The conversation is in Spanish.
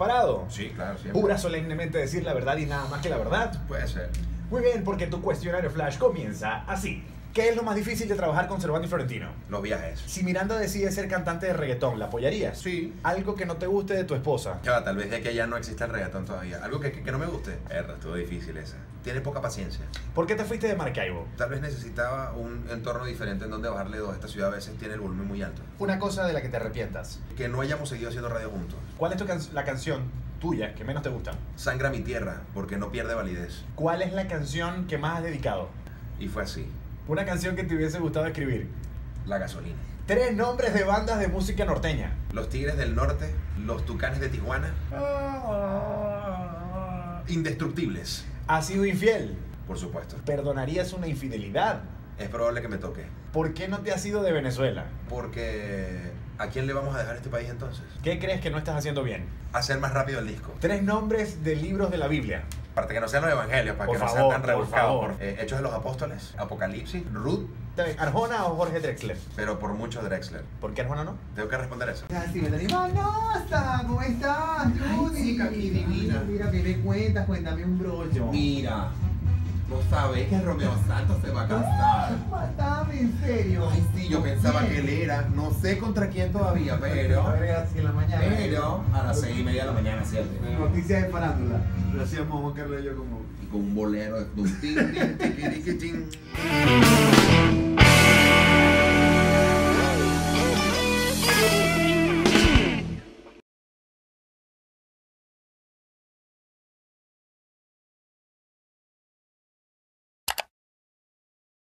preparado? Sí, claro, siempre. ¿Jura solemnemente decir la verdad y nada más que la verdad? Puede ser. Muy bien, porque tu cuestionario flash comienza así. ¿Qué es lo más difícil de trabajar con Servando y Florentino? Los viajes. Si Miranda decide ser cantante de reggaetón, ¿la apoyarías? Sí. Algo que no te guste de tu esposa. Ya va, tal vez de que ya no existe el reggaetón todavía. Algo que no me guste. Estuvo difícil esa. Tiene poca paciencia. ¿Por qué te fuiste de Maracaibo? Tal vez necesitaba un entorno diferente en donde bajarle dos. Esta ciudad a veces tiene el volumen muy alto. Una cosa de la que te arrepientas. Que no hayamos seguido haciendo radio juntos. ¿Cuál es la canción tuya que menos te gusta? Sangra mi tierra, porque no pierde validez. ¿Cuál es la canción que más has dedicado? Y fue así. Una canción que te hubiese gustado escribir. La gasolina. 3 nombres de bandas de música norteña. Los Tigres del Norte, los Tucanes de Tijuana. Indestructibles. ¿Has sido infiel? Por supuesto. ¿Perdonarías una infidelidad? Es probable que me toque. ¿Por qué no te has ido de Venezuela? Porque ¿a quién le vamos a dejar este país entonces? ¿Qué crees que no estás haciendo bien? Hacer más rápido el disco. 3 nombres de libros de la Biblia. Aparte que no sean los evangelios, para Por que no favor, sean tan por rebuscados. favor. Hechos de los Apóstoles, Apocalipsis, Ruth, ¿Arjona o Jorge Drexler? pero por mucho Drexler. ¿Por qué Arjona no? Tengo que responder eso. Manosa, ¿cómo estás, Judy? chica, qué divina. Mira, ¿qué me cuentas? Cuéntame un brollo. Mira, vos sabés que Romeo Santos se va a casar. Mátame, en serio. Ay, sí, yo pensaba ¿Quién? que él era. No sé contra quién todavía, pero. Así en la mañana. Pero a las 6:30 de la mañana, 7. Noticias de farándula. Lo hacíamos Juan Carlos y yo como. Y con un bolero de un tin, tin, tiquiriquitín.